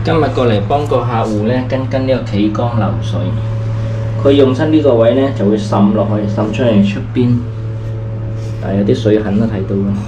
今日過嚟幫個客戶咧跟呢個企缸流水，佢用親呢個位咧就會滲落去，滲出嚟出邊，但係有啲水痕都睇到嘅，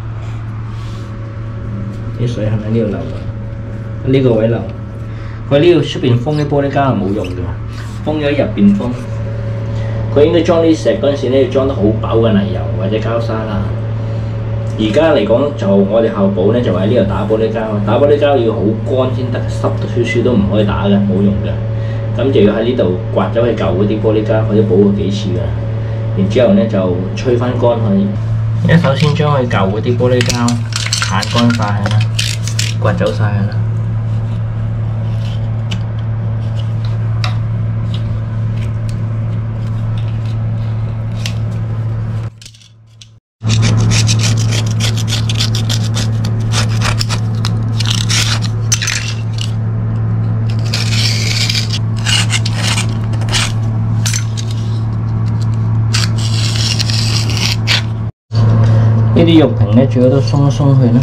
啲水痕喺呢度流嘅，呢個位流。佢呢度出邊封啲玻璃膠係冇用嘅，封咗入邊封。佢應該裝啲石嗰陣時咧，要裝得好飽嘅泥油或者膠沙啦。而家嚟講就我哋後補咧就喺呢度打玻璃膠，打玻璃膠要好乾先得，濕到少少都唔可以打嘅，冇用嘅。咁就要喺呢度刮咗佢舊嗰啲玻璃膠，佢都補過幾次嘅。然之後咧就吹翻乾佢。而家首先將佢舊嗰啲玻璃膠鏟乾晒佢啦，刮走晒佢啦。呢啲肉瓶咧，最好都鬆一鬆佢啦。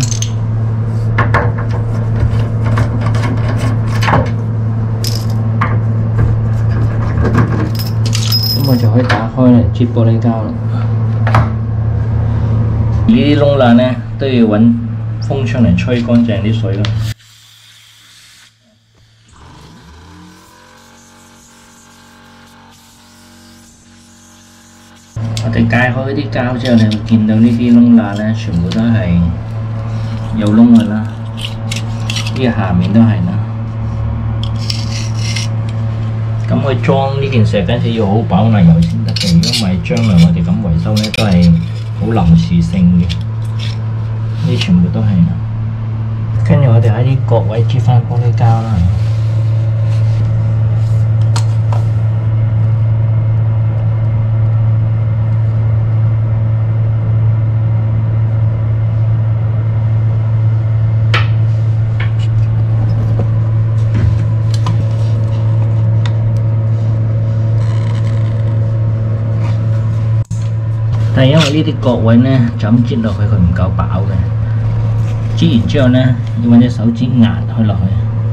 咁我就可以打開嚟接玻璃膠啦。呢啲窿罅咧都要揾風槍嚟吹乾淨啲水啦。我哋解開啲膠之後，你會見到呢啲窿罅咧，全部都係有窿㗎啦。呢個下面都係啦。咁佢裝呢件石嗰陣時要好飽泥油先得嘅，如果唔係將來我哋咁維修咧都係好臨時性嘅。呢全部都係啦。跟住我哋喺啲角位接翻玻璃膠啦。但係因為呢啲角位咧，就咁擠落去佢唔夠飽嘅，擠完之後咧，要揾隻手指壓佢落去，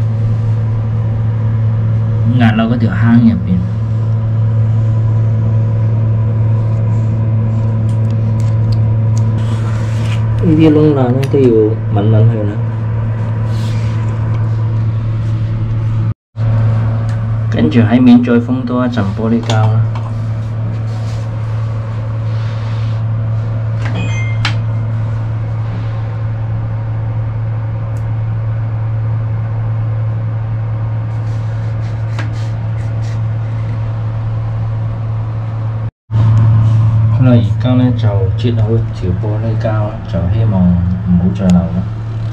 壓落嗰條坑入邊。呢啲窿罅咧都要抿抿佢啦。跟住喺面再封多一陣玻璃膠啦。好啦，而家咧就擠好條玻璃膠，就希望唔好再流啦。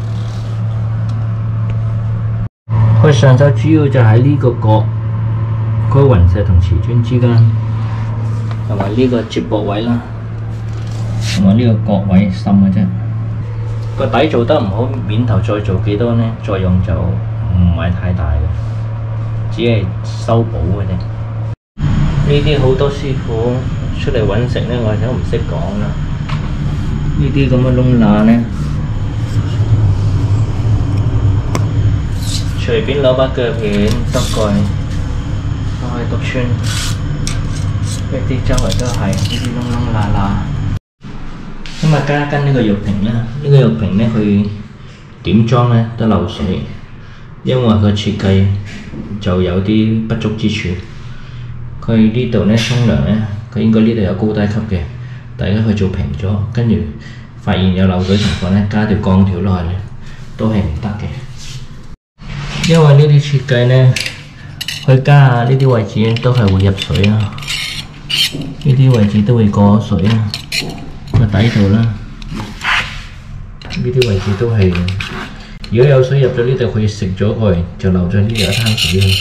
佢上手主要就喺呢個角，嗰雲石同瓷磚之間，同埋呢個接駁位啦，同埋呢個角位滲嘅啫。個底做得唔好，面頭再做幾多呢？作用就唔係太大嘅，只係修補嘅啫。呢啲好多師傅出嚟揾食呢，我都唔識講啦。呢啲咁嘅窿罅呢，隨便攞把腳片篤過去，都可以篤穿。一啲周圍都係呢啲窿窿罅罅。咁啊，加跟呢個玉瓶啦，呢個玉瓶呢，佢點裝呢都漏水，因為佢設計就有啲不足之處。佢呢度咧沖涼咧，佢應該呢度有高低級嘅，但係佢做平咗，跟住發現有漏水情況咧，加條鋼條落去咧，都係唔得嘅。因為呢啲設計咧，佢加下呢啲位置咧都係會入水啊，呢啲位置都會過水啊，個底度啦，呢啲位置都係。如果有水入咗呢度，佢食咗佢，就漏咗呢度一灘水啊。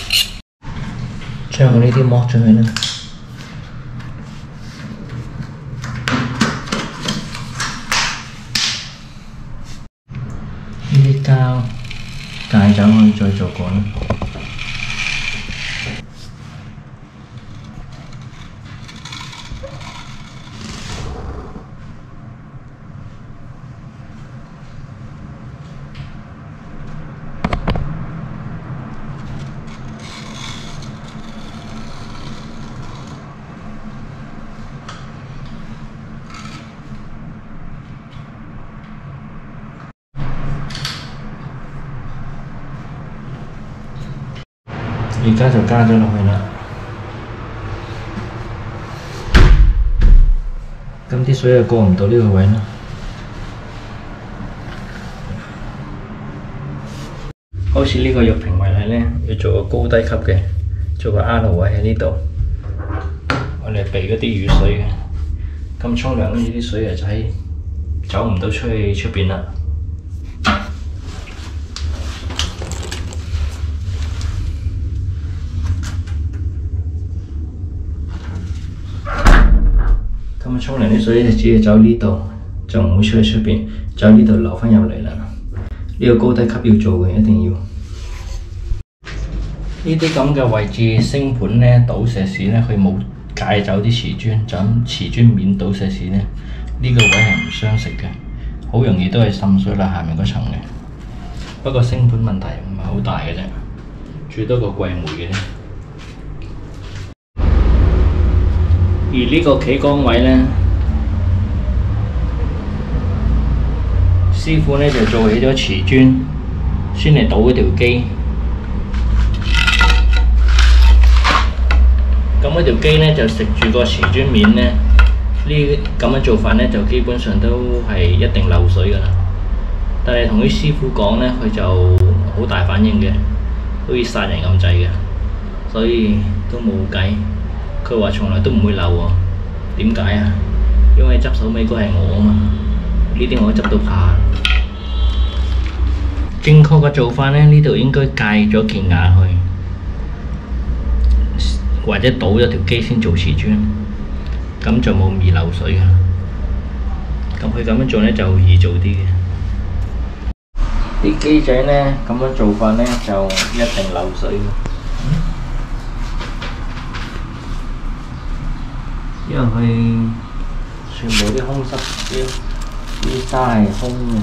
將呢啲剝咗佢啦。呢啲膠戒走可以再做過啦。 而家就加咗落去啦。咁啲水就過唔到呢個位啦。好似呢個玉瓶為例呢，要做個高低級嘅，做個 R 位喺呢度，我哋避嗰啲雨水嘅。咁沖涼呢啲水就喺走唔到出去出邊啦。咁沖涼啲水就只係走呢度，就唔會出去出邊，走呢度流翻入嚟啦。呢個高低級要做嘅，一定要。呢啲咁嘅位置星盤呢，倒石屎呢，佢冇界走啲瓷磚，就咁瓷磚面倒石屎呢，呢個位係唔相食嘅，好容易都係滲水落下面嗰層嘅。不過星盤問題唔係好大嘅啫，最多個櫃梅嘅啫。而呢個企缸位呢，師傅呢就做起咗瓷磚，先嚟倒嗰條機。咁嗰條機呢就食住個瓷磚面呢，呢咁樣做法呢就基本上都係一定漏水㗎啦。但係同啲師傅講呢，佢就好大反應嘅，好似殺人咁滯嘅，所以都冇計。佢話從來都唔會漏喎，點解啊？因為執手尾嗰係我啊嘛，呢啲我執到怕。正確嘅做法呢，呢度應該戒咗件瓦去，或者倒咗條機先做瓷磚，咁就冇咁易漏水嘅。咁佢咁樣做呢，就易做啲嘅。啲機仔呢，咁樣做法呢，就一定漏水嘅。因為佢全部啲空濕啲沙係空嘅。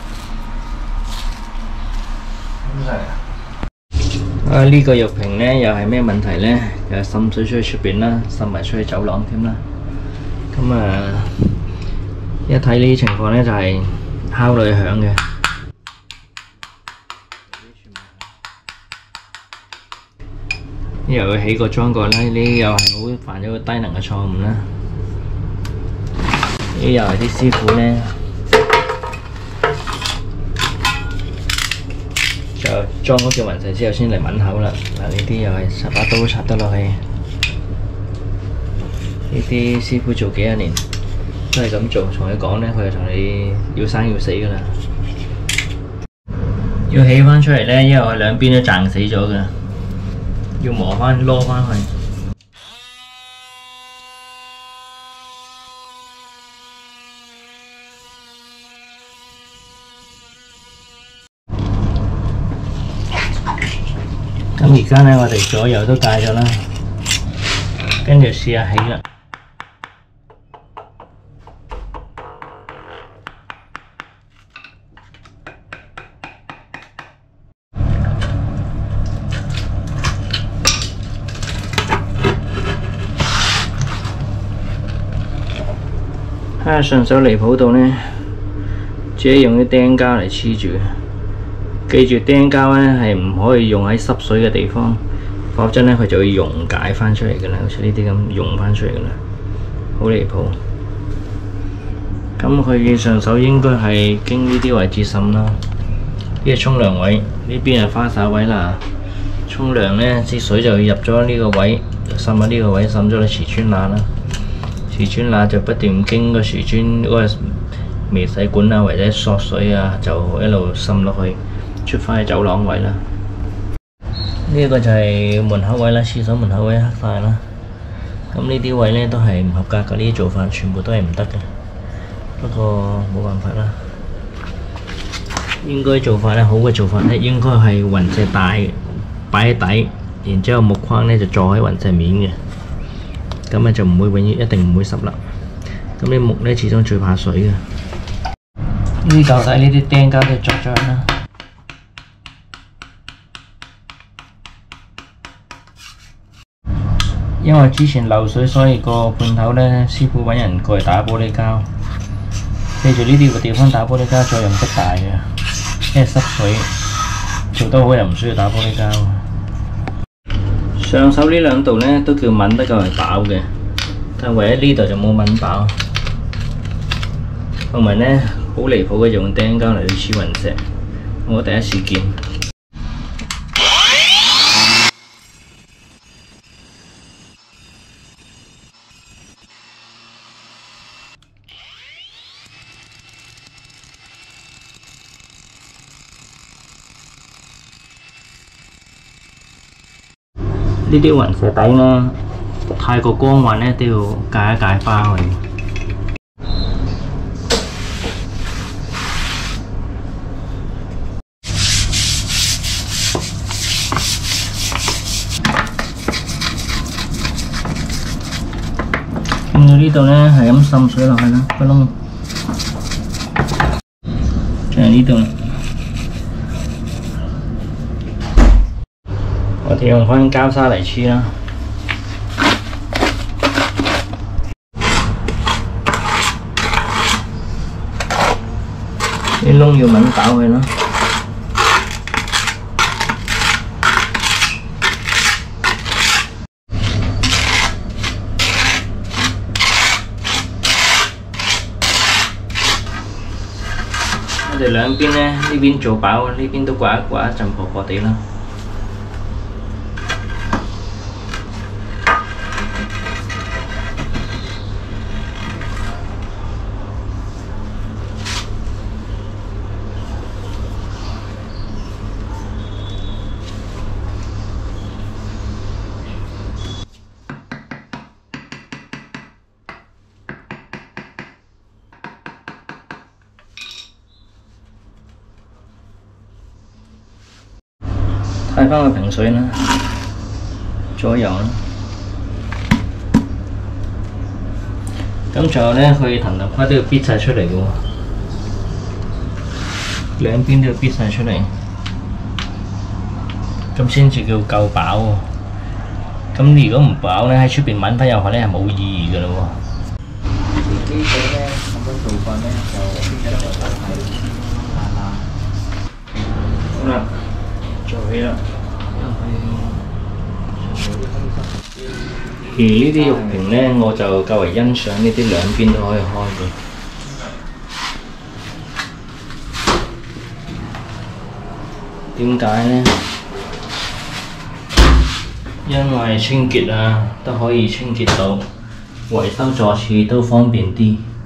呢個玉瓶呢又係咩問題呢？又係滲水出去出邊啦，滲埋出去走廊添啦。咁一睇呢啲情況呢，就係敲落去響嘅。因為佢起過裝過啦，呢啲又係好犯咗個低能嘅錯誤啦。呢啲又係啲師傅呢，就裝嗰件雲石之後先嚟抿口啦。嗱，呢啲又係插把刀插得落去。呢啲師傅做幾多年都係咁做，同佢講呢，佢就同你要生要死㗎啦。要起翻出嚟呢，因為佢兩邊都掙死咗㗎。要磨翻攞翻去。咁而家呢，我哋左右都戒咗啦，跟住試下起啦。順手離譜到呢，自己用啲釘膠嚟黐住。記住釘膠呢係唔可以用喺濕水嘅地方，否則呢佢就會溶解翻出嚟㗎啦，好似呢啲咁溶翻出嚟㗎啦，好離譜。咁佢上手應該係經呢啲位置滲啦。呢個沖涼位，呢邊係花灑位啦。沖涼呢啲水就入咗呢個位，滲喺呢個位，滲咗啲瓷磚罅啦。瓷磚罅就不斷經個瓷磚嗰個微細管啊，或者索水啊，就一路滲落去，出返去走廊位啦。呢個就係門口位啦，廁所門口位黑晒啦。咁呢啲位呢都係唔合格嘅，呢啲做法全部都係唔得嘅。不過冇辦法啦。應該做法呢，好嘅做法呢，應該係雲石帶擺喺底，然之後木框呢就坐喺雲石面嘅。咁啊就唔會永遠一定唔會濕啦。咁啲木呢始終最怕水嘅。呢嚿底呢啲釘膠都鑿咗啦。因為之前漏水，所以個判頭呢，師傅揾人過嚟打玻璃膠。記住呢啲個地方打玻璃膠作用不大嘅，因為濕水做得好又唔需要打玻璃膠。 上手呢兩度呢都叫燜得較為飽嘅，但係唯一呢度就冇燜飽，同埋呢好離譜嘅用釘膠嚟到黐雲石，我第一次見。呢啲雲石底呢，太過光滑呢，都要戒一戒花佢。見到呢度呢，係咁滲水落去啦，個窿。就係呢度。我哋用翻膠砂嚟黐啦，啲窿要抿飽佢啦。我哋兩邊呢，呢邊做飽，呢邊都刮一刮一陣破破地啦。睇翻個平水啦，左右啦。咁最後呢，佢藤頭花都要搣晒出嚟嘅喎，兩邊都要搣晒出嚟，咁先至叫夠飽喎。咁如果唔飽呢，喺出邊揾翻入去呢係冇意義嘅咯喎。呢個呢，咁樣做法呢，就變咗就真係好啦。做起啦，而呢啲玉瓶呢，我就較為欣賞呢啲兩邊都可以開嘅。點解呢？因為清潔啊，都可以清潔到，維修座廁都方便啲。